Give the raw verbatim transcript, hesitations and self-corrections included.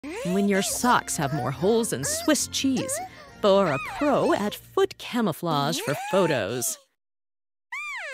When your socks have more holes than Swiss cheese. Or a pro at foot camouflage for photos.